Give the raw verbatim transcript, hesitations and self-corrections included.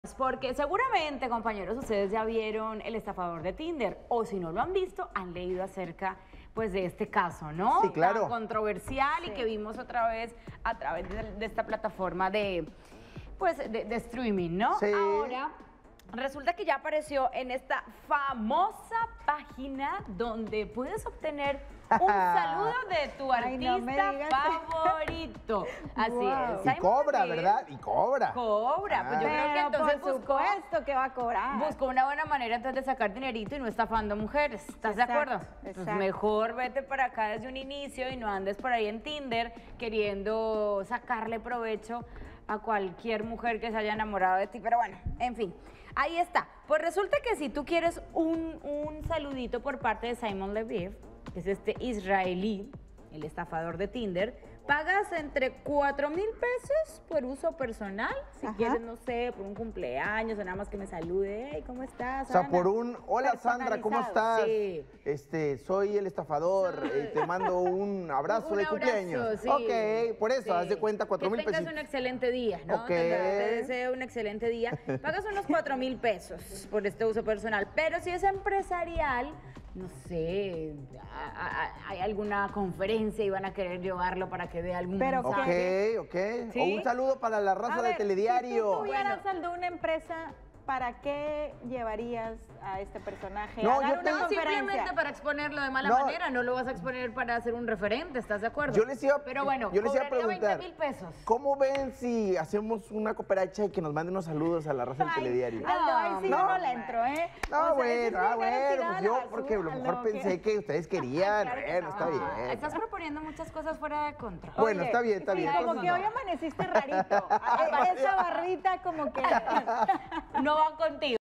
Porque seguramente, compañeros, ustedes ya vieron El estafador de Tinder, o si no lo han visto, han leído acerca pues de este caso, ¿no? Sí, claro. Tan controversial, Sí. y que vimos otra vez a través de, de esta plataforma de pues de, de streaming, ¿no? Sí. Ahora resulta que ya apareció en esta famosa página donde puedes obtener un saludo de tu Ay, artista no me digas. favorito. Así Wow. es. Y Simon cobra, Levy ¿verdad? Y cobra. Cobra. Pues yo Ah. creo que Pero entonces por buscó, supuesto que va a cobrar. buscó una buena manera entonces de sacar dinerito y no estafando mujeres. ¿Estás de Exacto, acuerdo? Pues exacto. mejor vete para acá desde un inicio y no andes por ahí en Tinder queriendo sacarle provecho a cualquier mujer que se haya enamorado de ti. Pero bueno, en fin, ahí está. Pues resulta que si tú quieres un, un saludito por parte de Simon Levy, que es este israelí, el estafador de Tinder, pagas entre cuatro mil pesos por uso personal, si Ajá. quieres, no sé, por un cumpleaños o nada más que me salude, hey, ¿cómo estás? O sea, Ana?". por un, hola Sandra, ¿cómo Personalizado, estás? sí. Este, soy el estafador, eh, te mando un abrazo Un de abrazo, cumpleaños. sí. Ok, por eso, Sí. haz de cuenta cuatro mil Que tengas pesos. un excelente día, ¿no? Ok. Te, te deseo un excelente día. Pagas unos cuatro mil pesos por este uso personal, pero si es empresarial, no sé, a- a- hay alguna conferencia y van a querer llevarlo para que dé algún Pero Ok, mensaje. ok. ¿Sí? O un saludo para la raza A de ver, Telediario. Si tú tuvieras al de una empresa, ¿para qué llevarías a este personaje? No, a dar yo una tengo- No, conferencia. simplemente para exponerlo de mala No. manera, no lo vas a exponer para hacer un referente, ¿estás de acuerdo? Yo les iba, Pero bueno, yo les iba a cobraría preguntar, veinte mil pesos. ¿cómo ven si hacemos una cooperacha y que nos manden unos saludos a la raza del Ay, Telediario? Aldo, ahí sí No. yo no le entro, ¿eh? No, O sea, bueno, ese sí ah, es bueno, tirada pues a yo la porque a lo basura, mejor ¿no? pensé ¿Qué? que ustedes querían, Claro que bueno, no. está bien. Estás proponiendo muchas cosas fuera de control. Bueno, Oye, está bien, está sí, bien, como entonces que no. hoy amaneciste rarito. Eh, Esa barrita como que... No va contigo.